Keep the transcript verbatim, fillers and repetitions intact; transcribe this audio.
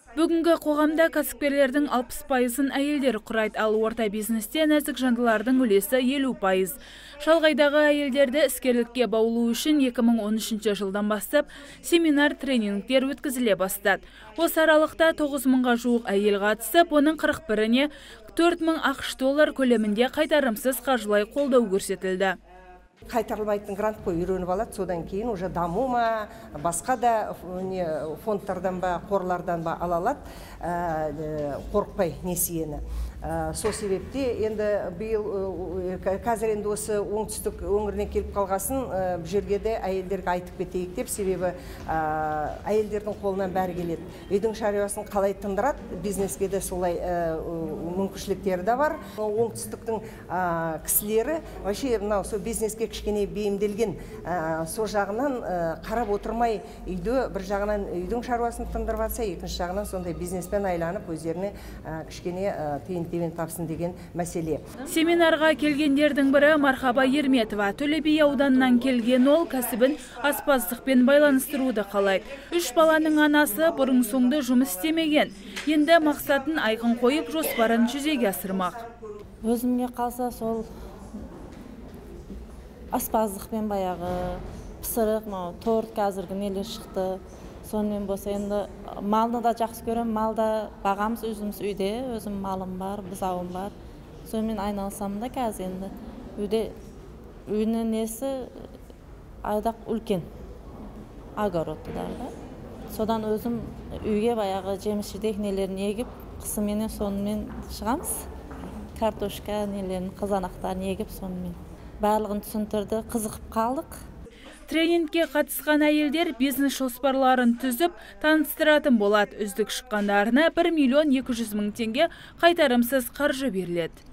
Бүгінгі қоғамда кәсіпкерлердің алпыс пайызын әйелдер құрайды, ал орта бизнесте нәзік жандылардың үлесі елу пайыз. Шалғайдағы әйелдерді іскерлікке баулу үшін екі мың он үшінші жылдан бастап семинар тренингтер өткізіле бастады. Осы аралықта тоғыз мыңға жуық әйел қатысып, оның қырық біріне төрт мың ақш доллар көлемінде қайтарымсыз қаржылай қолдау көрсетілді. Қайтарылмайтын грант қой үйреніп алады, содан кейін уже даму ма, басқа да фондтардан ба, қорлардан ба ала алады, қорықпай несиені. Сол себепте енді биыл қазір енді осы оңтүстік өңіріне келіп қалғасын бұл жерге де әйелдерге айтып кетейік деп, себебі әйелдердің қолынан бәрі келеді. Үйдің шаруасын қалай тындырады, бизнеске де солай мүмкіншіліктері де бар. Оңтүстіктің кісілері вообще мынау сол бизнеске кішкене бейімделген, сол жағынан қарап отырмай үйде бір жағынан үйдің шаруасын тындырып жатса, екінші жағынан сондай бизнеспен айланып өздеріне кішкене тиын тебен тапсын деген мәселе. Семинарға келгендердің бірі Мархаба Ерметова. Төле Би ауданынан келген ол кәсібін аспаздықпен байланыстыруды қалайды. Үш баланың анасы бұрын соңды жұмыс істемеген. Енді мақсатын айқын қойып, жоспарын жүзеге асырмақ. Өзімге қалса сол аспаздықпен баяғы пысырық, торт қазіргі нелер шықты. Сонымен болса енді малны да жақсы көрем, малда бағамыз өзіміз үйде, өзім малым бар, бұзауым бар. Сонымен айналсам да қазір енді үйде үйінің несі айдақ үлкен огородтыдар да. Содан өзім үйге баяғы жеміс жидек нелерін егіп, қысыменен сонымен шығамыз. Картошка нелерін, қызанақтарын егіп сонымен. Барлығын түсіндірді, қызығып қалдық. Тренингке қатысқан әйелдер бизнес жоспарларын түзіп, таныстыратын болады. Үздік шыққандарына бір миллион екі жүз мың теңге қайтарымсыз қаржы беріледі.